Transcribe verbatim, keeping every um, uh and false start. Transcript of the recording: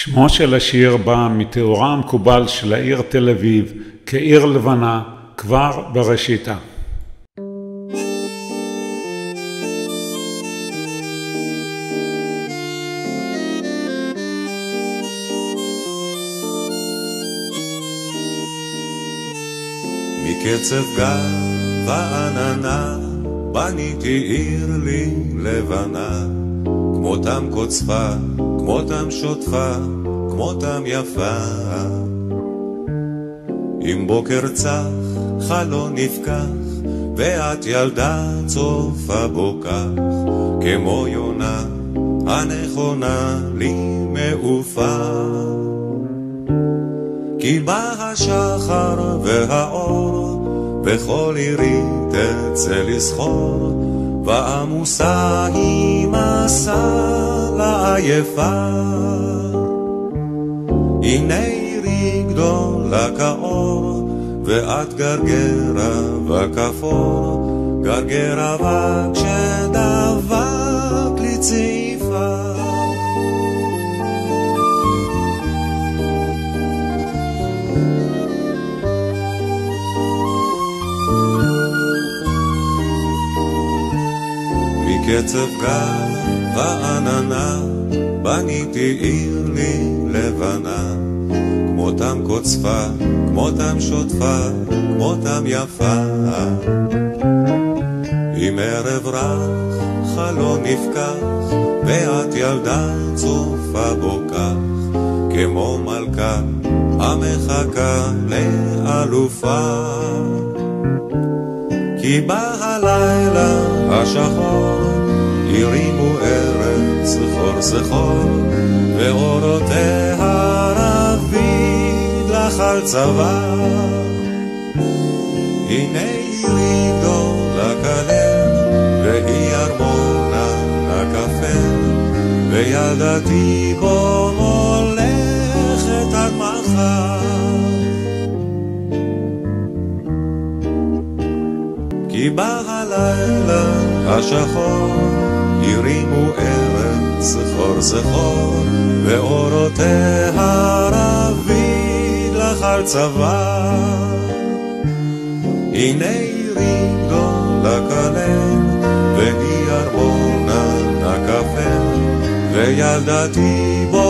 שמו של השיר בא מתיאורה המקובל של העיר תל אביב כעיר לבנה כבר בראשיתה. מקצב גב ועננה בניתי עיר לי לבנה, כמותם קוצפה, כמותם שוטפה, כמותם יפה. עם בוקר צח חלון נפקח, ואת ילדה צופה בו כך, כמו יונה הנכונה לי מעופה. כי בא השחר והאור, בכל עירית אצא לסחור, ועמוסה היא מסע לעייפה. הנה עירי גדולה כאור, ואת גרגרה וכפור, גרגרה וכשדבק לי ציפה. מקצב גב ועננה בניתי עיר לי לבנה, כמותם קוצפה, כמותם שוטפה, כמותם יפה. עם ערב רך חלון נפקח, ואת ילדה צופה בו כך, כמו מלכה המחכה לאלופה. כי בא הלילה השחור, הרימו ארץ סחור סחור, ואורותיה רביד לך על צבא. הנה עירי גדולה כלב, והיא ארמונה הכפר, וילדתי בו מולכת עד מחר. כי בא הלילה השחור, הרימו ארץ סחור סחור, ואורותיה רביד לך על צבא. הנה עירי גדולה כלב, והיא ארמונה הכפר, וילדתי בו